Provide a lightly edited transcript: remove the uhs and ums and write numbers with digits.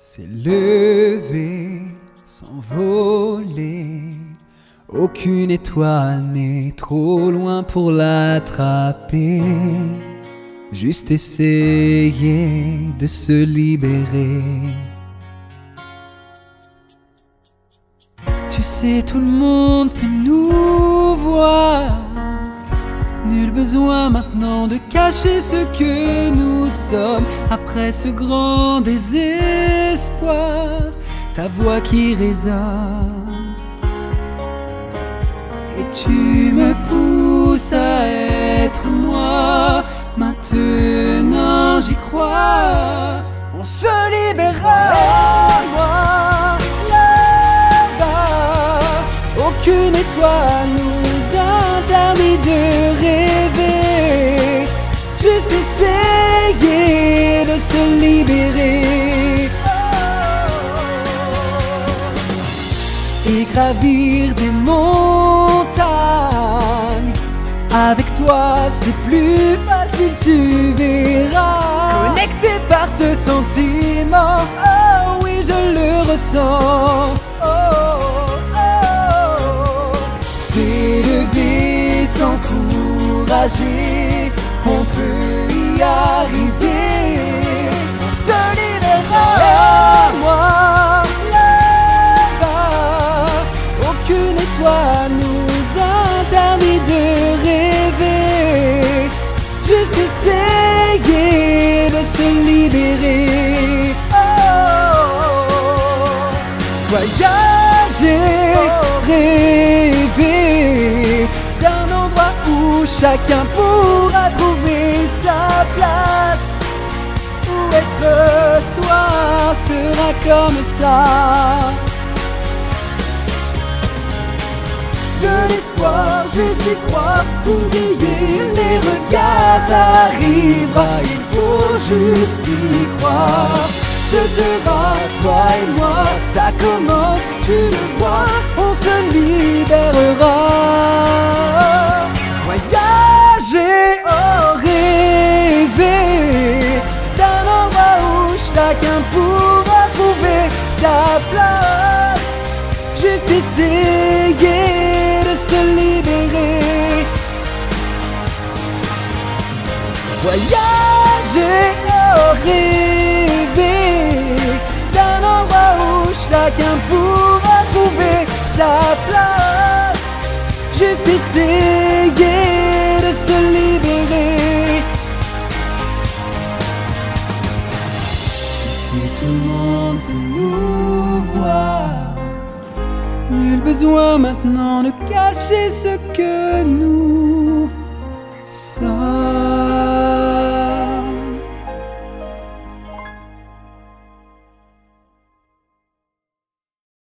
s'est levé, s'envoler. Aucune étoile n'est trop loin pour l'attraper. Juste essayer de se libérer. Tu sais, tout le monde peut nous voir. Nul besoin maintenant de cacher ce que nous sommes. Après ce grand désespoir, ta voix qui résonne. Et tu me pousses à être moi. Maintenant j'y crois. On se libérera. Moi, là-bas, aucune étoile nous interdit de rêver. Juste essayer de se libérer. Et gravir des montagnes. Avec toi c'est plus facile, tu verras. Connecté par ce sentiment, oh oui je le ressens. Oh, oh, oh. S'élever, s'encourager, on peut y arriver. On se libérera. Moi, là-bas, aucune étoile nous interdit de rêver. Juste essayer de se libérer. Oh, voyager, rêver d'un endroit où chacun pourra trouver sa place. Où être soi sera comme ça. De l'espoir, juste y croire. Pour briller, les regards arrivera. Il faut juste y croire. Ce sera toi et moi, ça commence, tu le vois, on se libérera. Voyager, oh rêver d'un endroit où chacun pourra trouver sa place. Juste essayer de se libérer. Voyager, oh rêver d'un endroit où chacun pourra trouver sa place. Juste essayer de se libérer. Si tout le monde peut nous voir, nul besoin maintenant de cacher ce que nous